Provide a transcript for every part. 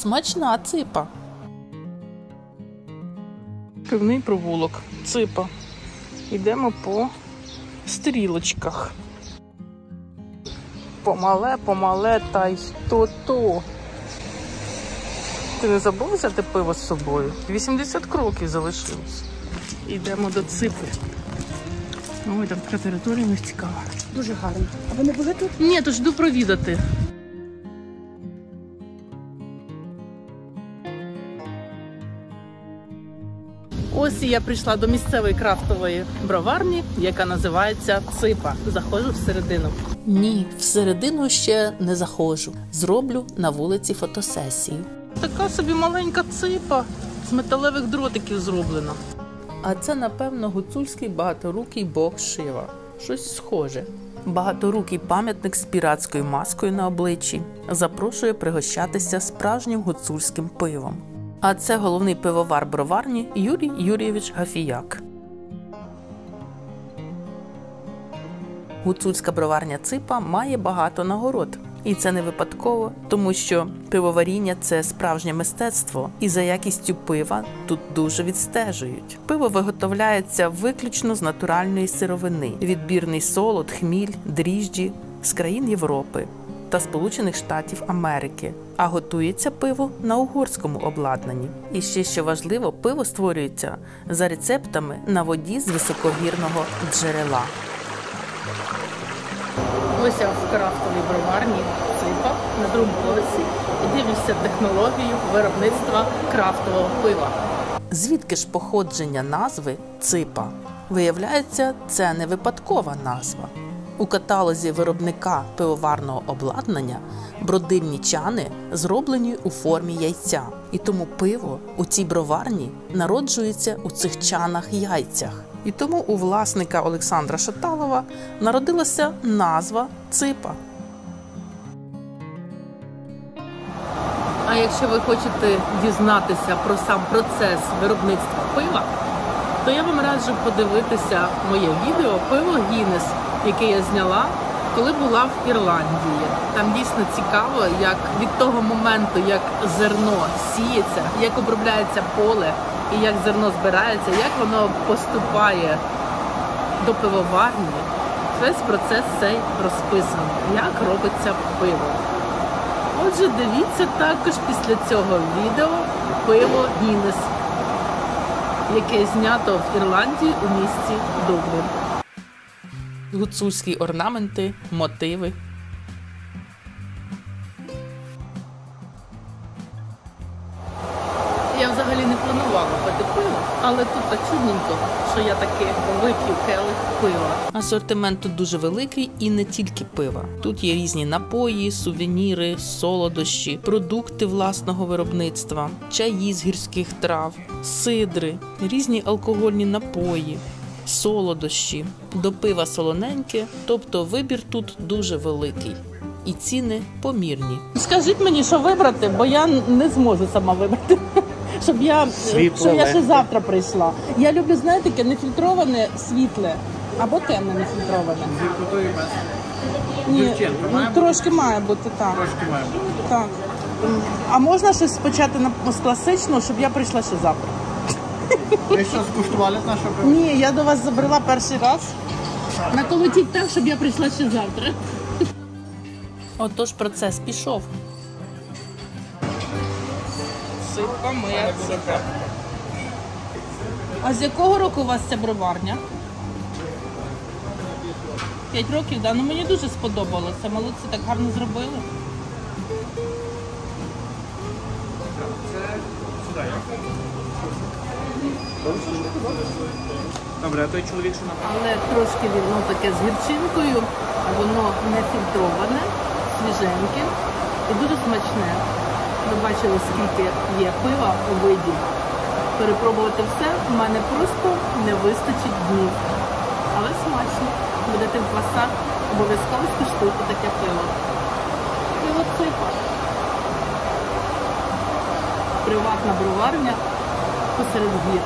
Смачна ципа. Пивний провулок. Ципа. Йдемо по стрілочках. Помале, та й то. Ти не забув взяти пиво з собою? 80 кроків залишилось. Йдемо до ципи. Ой, там така територія не цікава. Дуже гарно. А ви не були тут? Ні, то ж йду провідати. Ось і я прийшла до місцевої крафтової броварні, яка називається Ципа. Заходжу всередину. Ні, всередину ще не заходжу. Зроблю на вулиці фотосесію. Така собі маленька ципа з металевих дротиків зроблена. А це, напевно, гуцульський багаторукий бог Шива. Щось схоже. Багаторукий пам'ятник з піратською маскою на обличчі запрошує пригощатися справжнім гуцульським пивом. А це головний пивовар броварні Юрій Юрійович Гафіяк. Гуцульська броварня Ципа має багато нагород. І це не випадково, тому що пивоваріння – це справжнє мистецтво, і за якістю пива тут дуже відстежують. Пиво виготовляється виключно з натуральної сировини. Відбірний солод, хміль, дріжджі з країн Європи та Сполучених Штатів Америки. А готується пиво на угорському обладнанні. І ще, що важливо, пиво створюється за рецептами на воді з високогірного джерела. Ось я в крафтовій броварні Ципа на другому поверсі і дивлюся технологію виробництва крафтового пива. Звідки ж походження назви Ципа? Виявляється, це не випадкова назва. У каталозі виробника пивоварного обладнання бродильні чани зроблені у формі яйця. І тому пиво у цій броварні народжується у цих чанах-яйцях. І тому у власника Олександра Шаталова народилася назва Ципа. А якщо ви хочете дізнатися про сам процес виробництва пива, то я вам раджу подивитися моє відео «Пиво Гіннес», яке я зняла, коли була в Ірландії. Там дійсно цікаво, як від того моменту, як зерно сіється, як обробляється поле, і як зерно збирається, як воно поступає до пивоварні. Весь процес цей розписаний, як робиться пиво. Отже, дивіться також після цього відео «Пиво Гіннес», яке знято в Ірландії у місті Дублін. Гуцульські орнаменти, мотиви. Я взагалі не планувала пити пиво, але тут так чудненько, що я таки вип'ю келих пива. Асортимент тут дуже великий і не тільки пива. Тут є різні напої, сувеніри, солодощі, продукти власного виробництва, чаї з гірських трав, сидри, різні алкогольні напої, солодощі. До пива солоненьке, тобто вибір тут дуже великий. І ціни помірні. Скажіть мені, що вибрати, бо я не зможу сама вибрати. Щоб я ще завтра прийшла. Я люблю, знаєте, таке нефільтроване світле або темне нефільтроване. Ні, трошки має бути, так. Трошки має бути. Так. А можна щось почати з класичного, щоб я прийшла ще завтра? Ви що, скуштували наше пиво? Ні, я до вас забрала перший раз. Наколотіть так, щоб я прийшла ще завтра. Отож процес пішов. Ципа, моя ципа. А з якого року у вас ця броварня? 5 років, да? Ну мені дуже сподобалося. Молодці, так гарно зробили. Добре, а той чоловік, що напав? Але трошки воно таке з гірчинкою, воно не фільтроване, свіженьке і дуже смачне. Ви бачили, скільки є пива у виді. Перепробувати все в мене просто не вистачить днів. Але смачно. Будете в Квасах, обов'язково скуштуйте таке пиво. Пиво Ципа. Приватна броварня посеред гір.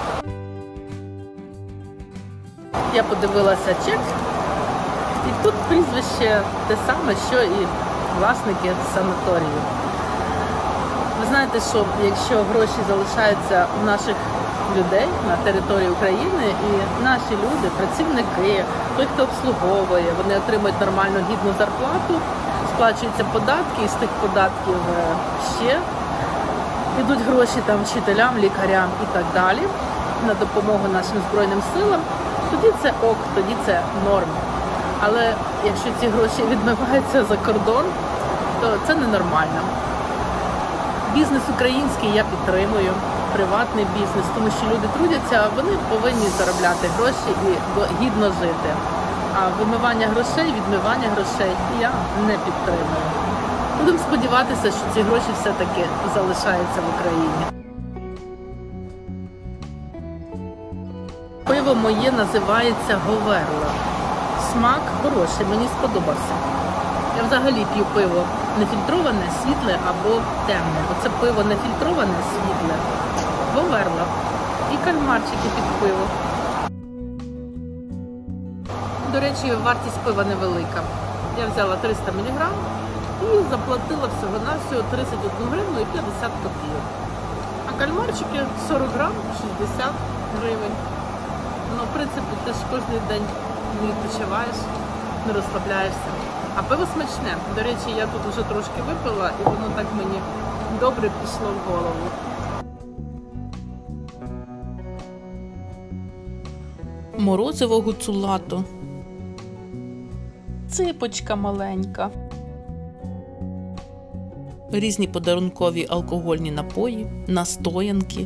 Я подивилася чек, і тут прізвище те саме, що і власники санаторію. Ви знаєте, що якщо гроші залишаються у наших людей на території України, і наші люди, працівники, той, хто обслуговує, вони отримують нормальну гідну зарплату, сплачуються податки, і з тих податків ще йдуть гроші там вчителям, лікарям і так далі на допомогу нашим Збройним силам, тоді це ок, тоді це норм. Але якщо ці гроші відмиваються за кордон, то це ненормально. Бізнес український я підтримую, приватний бізнес, тому що люди трудяться, а вони повинні заробляти гроші і гідно жити. А вимивання грошей, відмивання грошей я не підтримую. Будемо сподіватися, що ці гроші все-таки залишаються в Україні. Пиво моє називається Говерло. Смак хороший, мені сподобався. Я взагалі п'ю пиво нефільтроване, світле або темне. Оце пиво нефільтроване, світле, Говерло і кальмарчики під пиво. До речі, вартість пива невелика. Я взяла 300 мг і заплатила всього-навсього 31 гривну і 50 копійок. А кальмарчики 40 грам, 60 гривень. Ну, в принципі, ти ж кожен день не відпочиваєш, не розслабляєшся. А пиво смачне. До речі, я тут вже трошки випила, і воно так мені добре пішло в голову. Морозиво гуцулато. Ципочка маленька. Різні подарункові алкогольні напої, настоянки.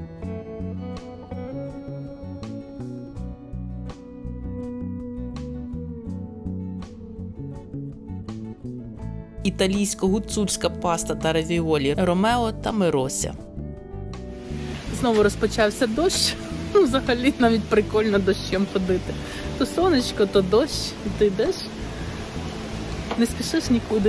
Італійсько-гуцульська паста та равіолі Ромео та Мирося. Знову розпочався дощ. Взагалі навіть прикольно дощем ходити. То сонечко, то дощ, і ти йдеш, не спішиш нікуди.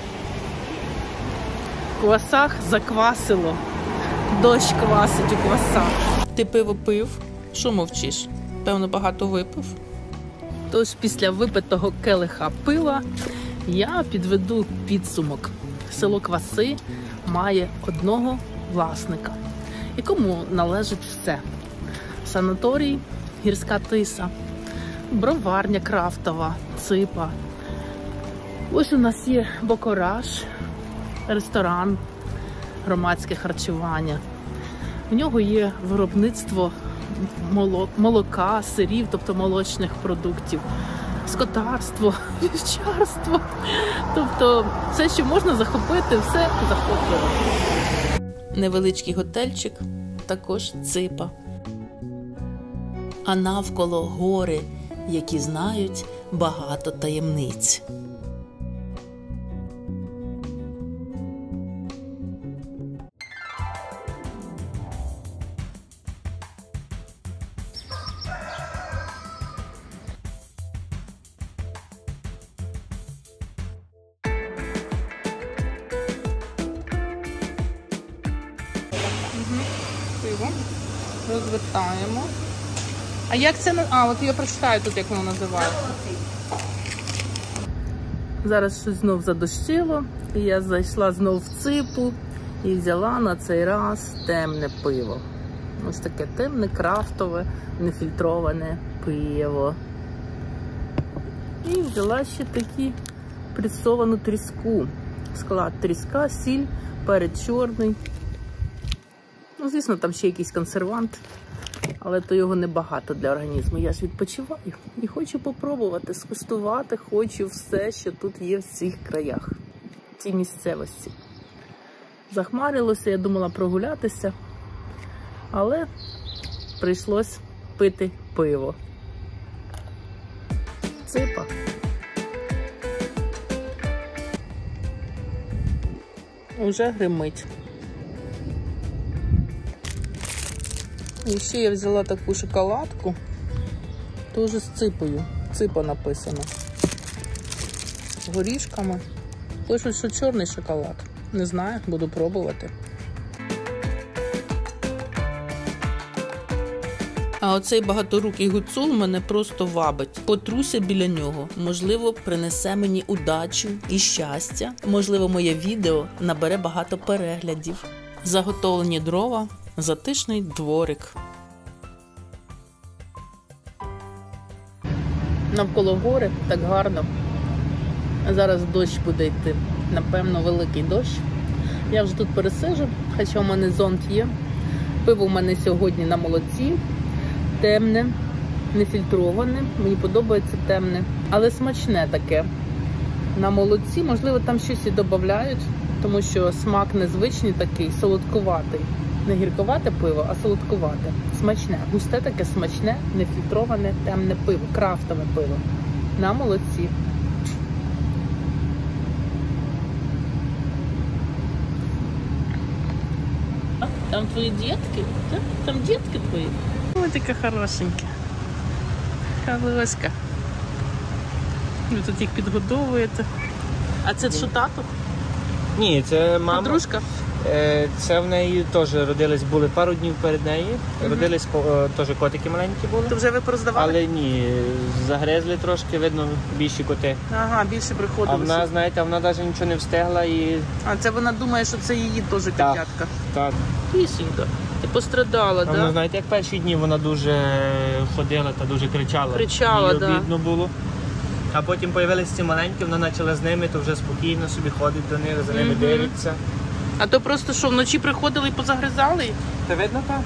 В квасах заквасило. Дощ квасить у квасах. Ти пиво пив? Що мовчиш? Певно, багато випив? Тож після випитого келиха пива я підведу підсумок. Село Кваси має одного власника, якому належить все. Санаторій, гірська тиса, броварня крафтова, ципа. Ось у нас є Бокораж, ресторан, громадське харчування. В нього є виробництво молока, сирів, тобто молочних продуктів, скотарство, вівчарство. Тобто все, що можна захопити, все захоплено. Невеличкий готельчик, також ципа. А навколо гори, які знають багато таємниць. Пиво розвертаємо. А як це? От я прочитаю тут, як воно називається. Зараз щось знов задощило, і я зайшла знов в ципу і взяла на цей раз темне пиво. Ось таке темне, крафтове, нефільтроване пиво. І взяла ще такі пресовану тріску. Склад: тріска, сіль, перець чорний. Ну, звісно, там ще якийсь консервант, але то його небагато для організму. Я ж відпочиваю і хочу попробувати, скуштувати хочу все, що тут є в цих краях, в цій місцевості. Захмарилося, я думала прогулятися, але прийшлось пити пиво. Ципа. Уже гримить. І ще я взяла таку шоколадку, теж з ципою. Ципа написано. З горішками. Пишуть, що чорний шоколад. Не знаю, буду пробувати. А оцей багаторукий гуцул мене просто вабить. Потруся біля нього. Можливо, принесе мені удачу і щастя. Можливо, моє відео набере багато переглядів. Заготовлені дрова, затишний дворик. Навколо гори так гарно. Зараз дощ буде йти. Напевно, великий дощ. Я вже тут пересиджу, хоча у мене зонт є. Пиво у мене сьогодні на молоці. Темне, нефільтроване. Мені подобається темне. Але смачне таке. На молоці, можливо, там щось і додають, тому що смак незвичний такий, солодкуватий. Не гірковате пиво, а солодкувате. Смачне. Густе таке смачне, нефільтроване, темне пиво. Крафтове пиво. На молоці. Там твої дітки? Так? Там дітки твої? Ой, така хорошенька. Халоська. Ви тут їх підгодовуєте. А це що, тато? Ні, це мама. Подружка? Це в неї теж родились, були пару днів перед нею. Родились теж котики маленькі були. То вже ви пороздавали? Але ні, загризли трошки, видно, більші коти. Ага, більше А приходилося. вона, знаєте, вона навіть нічого не встигла і... А це вона думає, що це її теж котятка. Так. Кисенька. Ти пострадала, так? Ну, знаєте, як перші дні вона дуже ходила та дуже кричала. Кричала, їй да. обідно було. А потім з'явилися ці маленькі, вона почала з ними, то вже спокійно собі ходить до них, за ними дивиться. А то просто що, вночі приходили і позагризали їх? Та видно так?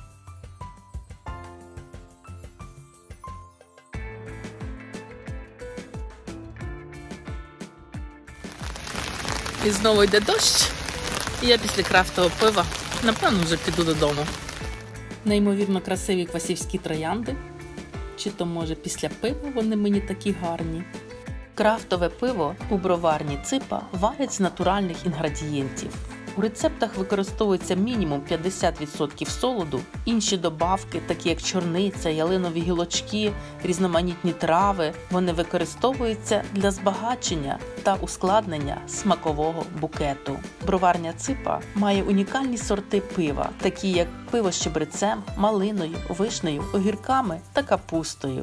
І знову йде дощ. І я після крафтового пива, напевно, вже піду додому. Неймовірно красиві квасівські троянди. Чи то, може, після пива вони мені такі гарні. Крафтове пиво у броварні Ципа варять з натуральних інгредієнтів. У рецептах використовується мінімум 50% солоду, інші добавки, такі як чорниця, ялинові гілочки, різноманітні трави, вони використовуються для збагачення та ускладнення смакового букету. Броварня Ципа має унікальні сорти пива, такі як пиво з чебрецем, малиною, вишнею, огірками та капустою.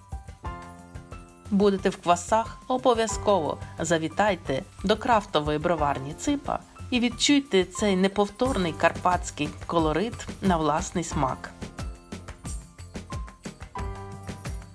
Будете в Квасах? Обов'язково завітайте до крафтової броварні Ципа і відчуйте цей неповторний карпатський колорит на власний смак.